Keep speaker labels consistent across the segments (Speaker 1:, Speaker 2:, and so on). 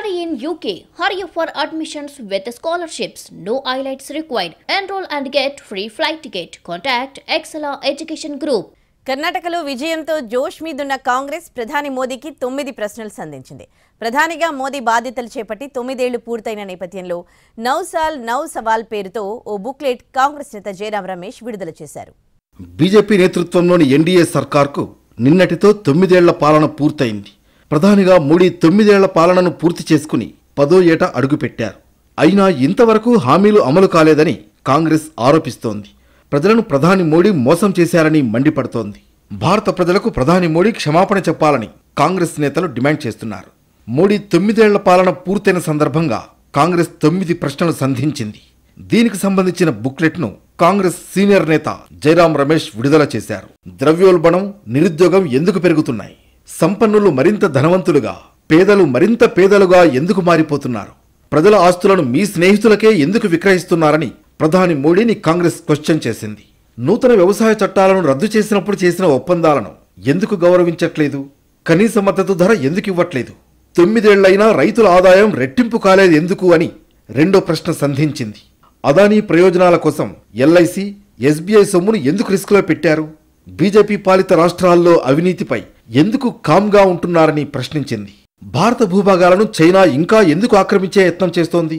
Speaker 1: Study in UK. Hurry for admissions with scholarships. No IELTS required. Enroll and get free flight ticket. Contact Excella Education Group.
Speaker 2: కర్ణాటకలో విజయంతో జోష్ మీదున్న కాంగ్రెస్ ప్రధాని మోదీకి 9 ప్రశ్నలు సంధించింది. ప్రధానిగా మోదీ బాధ్యతలు చేపట్టి 9 ఏళ్లు పూర్తయిన నేపథ్యంలో 9 సాల్ 9 సవాల్ పేరుతో ఓ బుక్లెట్ కాంగ్రెస్ నేత జయరాం రమేష్ విడుదల చేశారు.
Speaker 3: బీజేపీ నేతృత్వంలోని ఎన్డీఏ సర్కార్కు నిన్నటితో 9 ఏళ్ల పాలన పూర్తయింది. ప్రధానిగా మోడీ 9 ఏళ్ల పాలనను పూర్తి చేసుకుని 10వ ఏట అడుగుపెట్టారు. అయినా ఇంతవరకు హామీలు అమలు కాలేదని కాంగ్రెస్ ఆరోపిస్తోంది. ప్రజలను ప్రధాని మోడీ మోసం చేశారని మండిపడుతోంది. భారత ప్రజలకు ప్రధాని మోడీ క్షమాపణ చెప్పాలని కాంగ్రెస్ నేతలు డిమాండ్ చేస్తున్నారు. మోడీ 9 ఏళ్ల పాలన పూర్తయిన సందర్భంగా కాంగ్రెస్ 9 ప్రశ్నలు సంధించింది. దీనికి సంబంధించిన బుక్లెట్ను కాంగ్రెస్ సీనియర్ నేత జయరాం రమేష్ విడుదల చేశారు. ద్రవ్యోల్బణం, నిరుద్యోగం ఎందుకు పెరుగుతున్నాయి? సంపన్నులు మరింత ధనవంతులుగా, పేదలు మరింత పేదలుగా ఎందుకు మారిపోతున్నారు? ప్రజల ఆస్తులను మీ స్నేహితులకే ఎందుకు విక్రయిస్తున్నారని ప్రధాని మోడీని కాంగ్రెస్ క్వశ్చన్ చేసింది. నూతన వ్యవసాయ చట్టాలను రద్దు చేసినప్పుడు చేసిన ఒప్పందాలను ఎందుకు గౌరవించట్లేదు? కనీస మద్దతు ధర ఎందుకు ఇవ్వట్లేదు? 9 ఏళ్లైనా రైతుల ఆదాయం రెట్టింపు కాలేదు ఎందుకు అని రెండో ప్రశ్న సంధించింది. అదానీ ప్రయోజనాల కోసం ఎల్ఐసి, ఎస్బీఐ సొమ్మును ఎందుకు రిస్క్లో పెట్టారు? బీజేపీ పాలిత రాష్ట్రాల్లో అవినీతిపై ఎందుకు కామ్గా ఉంటున్నారని ప్రశ్నించింది. భారత భూభాగాలను చైనా ఇంకా ఎందుకు ఆక్రమించే యత్నం చేస్తోంది?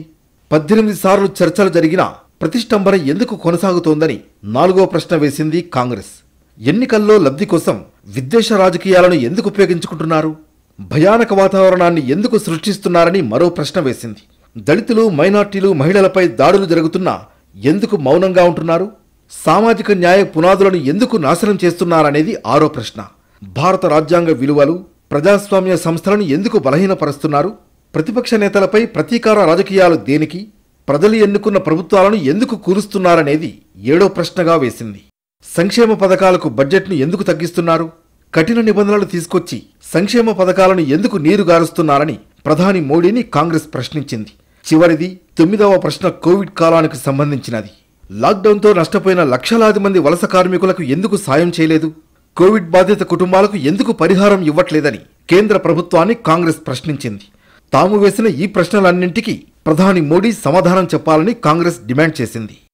Speaker 3: 18 సార్లు చర్చలు జరిగినా ప్రతిష్టంభన ఎందుకు కొనసాగుతోందని 4వ ప్రశ్న వేసింది కాంగ్రెస్. ఎన్నికల్లో లబ్ధి కోసం విద్వేష రాజకీయాలను ఎందుకు ఉపయోగించుకుంటున్నారు? భయానక వాతావరణాన్ని ఎందుకు సృష్టిస్తున్నారని మరో ప్రశ్న వేసింది. దళితులు, మైనార్టీలు, మహిళలపై దాడులు జరుగుతున్నా ఎందుకు మౌనంగా ఉంటున్నారు? సామాజిక న్యాయ పునాదులను ఎందుకు నాశనం చేస్తున్నారనేది 6వ ప్రశ్న. భారత రాజ్యాంగ విలువలు, ప్రజాస్వామ్య సంస్థలను ఎందుకు బలహీనపరుస్తున్నారు? ప్రతిపక్ష నేతలపై ప్రతీకార రాజకీయాలు దేనికి? ప్రజలు ఎన్నుకున్న ప్రభుత్వాలను ఎందుకు కూరుస్తున్నారనేది 7వ ప్రశ్నగా వేసింది. సంక్షేమ పథకాలకు బడ్జెట్ను ఎందుకు తగ్గిస్తున్నారు? కఠిన నిబంధనలు తీసుకొచ్చి సంక్షేమ పథకాలను ఎందుకు నీరుగారుస్తున్నారని ప్రధాని మోడీని కాంగ్రెస్ ప్రశ్నించింది. చివరిది 9వ ప్రశ్న కోవిడ్ కాలానికి సంబంధించినది. లాక్డౌన్తో నష్టపోయిన లక్షలాది మంది వలస కార్మికులకు ఎందుకు సాయం చేయలేదు? కోవిడ్ బాధిత కుటుంబాలకు ఎందుకు పరిహారం ఇవ్వట్లేదని కేంద్ర ప్రభుత్వాన్ని కాంగ్రెస్ ప్రశ్నించింది. తాము వేసిన ఈ ప్రశ్నలన్నింటికీ ప్రధాని మోడీ సమాధానం చెప్పాలని కాంగ్రెస్ డిమాండ్ చేసింది.